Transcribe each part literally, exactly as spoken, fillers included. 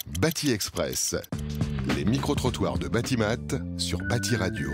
Bâti Express, les micro-trottoirs de Batimat sur Bâti Radio.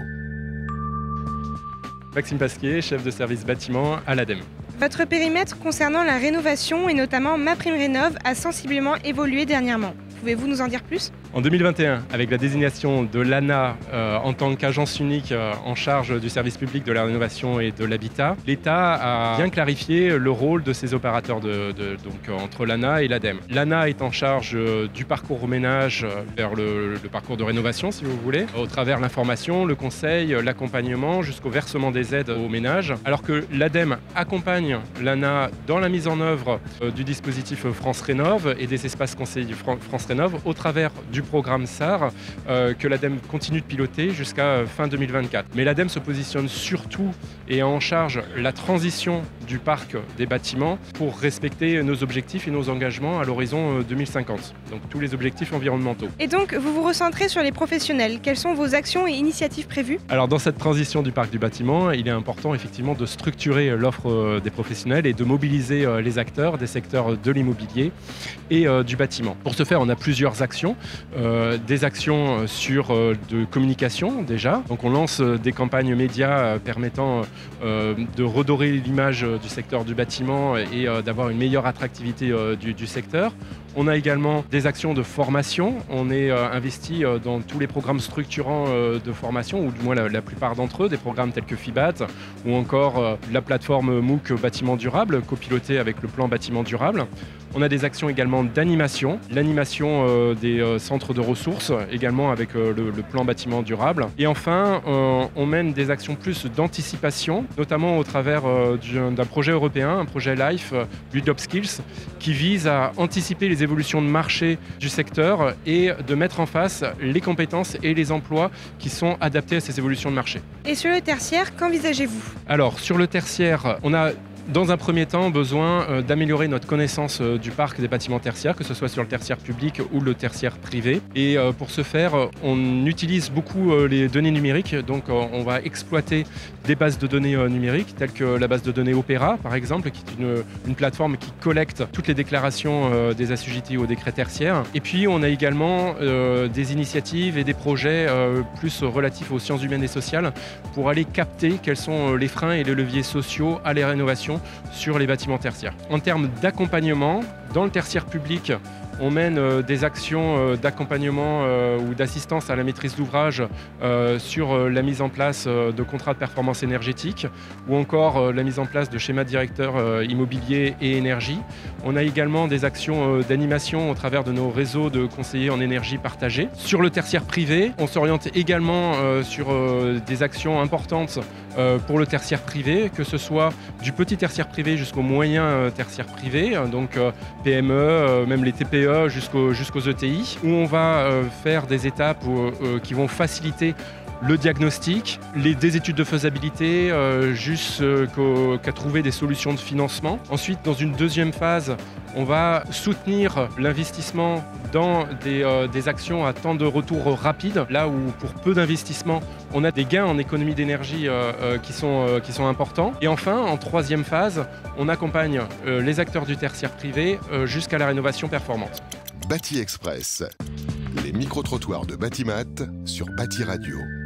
Maxime Pasquier, chef de service bâtiment à l'A D E M. Votre périmètre concernant la rénovation et notamment MaPrimeRénov' a sensiblement évolué dernièrement. Pouvez-vous nous en dire plus ? En deux mille vingt et un, avec la désignation de l'A N A euh, en tant qu'agence unique euh, en charge du service public de la rénovation et de l'habitat, l'État a bien clarifié le rôle de ces opérateurs de, de, donc, euh, entre l'A N A et l'A D E M. L'A N A est en charge euh, du parcours au ménage euh, vers le, le parcours de rénovation, si vous voulez, au travers l'information, le conseil, l'accompagnement, jusqu'au versement des aides aux ménages, alors que l'A D E M accompagne l'A N A dans la mise en œuvre euh, du dispositif France Rénov' et des espaces conseils France Rénov' au travers du programme S A R euh, que l'A D E M continue de piloter jusqu'à fin deux mille vingt-quatre. Mais l'A D E M se positionne surtout et a en charge la transition du parc des bâtiments pour respecter nos objectifs et nos engagements à l'horizon deux mille cinquante, donc tous les objectifs environnementaux. Et donc, vous vous recentrez sur les professionnels. Quelles sont vos actions et initiatives prévues ? Alors dans cette transition du parc du bâtiment, il est important effectivement de structurer l'offre des professionnels et de mobiliser les acteurs des secteurs de l'immobilier et du bâtiment. Pour ce faire, on a plusieurs actions. Euh, des actions sur euh, de communication déjà. Donc on lance euh, des campagnes médias euh, permettant euh, de redorer l'image du secteur du bâtiment et euh, d'avoir une meilleure attractivité euh, du, du secteur. On a également des actions de formation. On est euh, investi euh, dans tous les programmes structurants euh, de formation, ou du moins la, la plupart d'entre eux, des programmes tels que FIBAT ou encore euh, la plateforme MOOC Bâtiment Durable, copilotée avec le plan Bâtiment Durable. On a des actions également d'animation, l'animation euh, des euh, centres de ressources, également avec euh, le, le plan Bâtiment Durable. Et enfin, euh, on mène des actions plus d'anticipation, notamment au travers euh, d'un projet européen, un projet LIFE, euh, Build Up Skills, qui vise à anticiper les évolutions de marché du secteur et de mettre en face les compétences et les emplois qui sont adaptés à ces évolutions de marché. Et sur le tertiaire, qu'envisagez-vous ? Alors, sur le tertiaire, on a dans un premier temps besoin euh, d'améliorer notre connaissance euh, du parc des bâtiments tertiaires, que ce soit sur le tertiaire public ou le tertiaire privé. Et euh, pour ce faire, euh, on utilise beaucoup euh, les données numériques. Donc euh, on va exploiter des bases de données euh, numériques, telles que la base de données Opéra, par exemple, qui est une, une plateforme qui collecte toutes les déclarations euh, des assujettis au décret tertiaire. Et puis on a également euh, des initiatives et des projets euh, plus relatifs aux sciences humaines et sociales pour aller capter quels sont les freins et les leviers sociaux à la rénovation sur les bâtiments tertiaires. En termes d'accompagnement, dans le tertiaire public, on mène euh, des actions euh, d'accompagnement euh, ou d'assistance à la maîtrise d'ouvrage euh, sur euh, la mise en place euh, de contrats de performance énergétique ou encore euh, la mise en place de schémas directeurs euh, immobilier et énergie. On a également des actions euh, d'animation au travers de nos réseaux de conseillers en énergie partagée. Sur le tertiaire privé, on s'oriente également euh, sur euh, des actions importantes euh, pour le tertiaire privé, que ce soit du petit tertiaire privé jusqu'au moyen euh, tertiaire privé, donc euh, P M E, euh, même les T P E jusqu'aux jusqu'aux E T I, où on va euh, faire des étapes où, euh, qui vont faciliter le diagnostic, les, des études de faisabilité, euh, jusqu'à euh, trouver des solutions de financement. Ensuite, dans une deuxième phase, on va soutenir l'investissement dans des, euh, des actions à temps de retour rapide, là où pour peu d'investissement, on a des gains en économie d'énergie euh, euh, qui, sont, euh, qui sont importants. Et enfin, en troisième phase, on accompagne euh, les acteurs du tertiaire privé euh, jusqu'à la rénovation performante. Bâti Express, les micro-trottoirs de Batimat sur Bâti Radio.